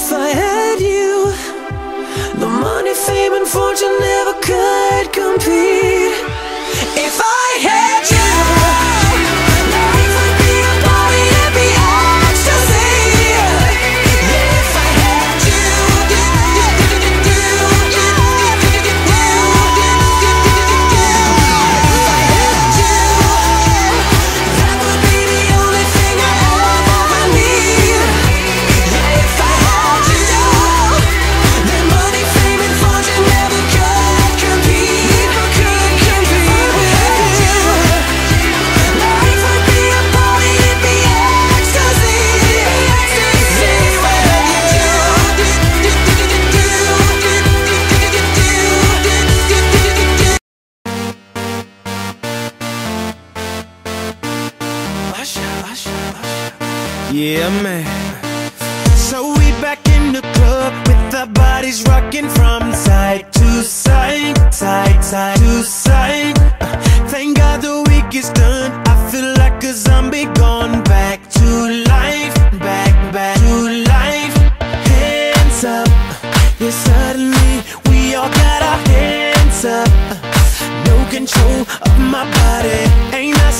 If I had you, the money, fame, and fortune never could compete. If I had you, life would be a party, it'd be ecstasy. Yeah, if I had you, if I had you, that would be the only thing I ever need. Yeah, if I had you, then money, fame, and fortune never could compete. If I had you, life would be a party, it'd be ecstasy. If I had you, Yeah, man. So we back in the club with our bodies rocking from side to side, side to side. Thank God the week is done. I feel like a zombie gone back to life, back to life. Hands up, yeah, suddenly we all got our hands up. No control of my body.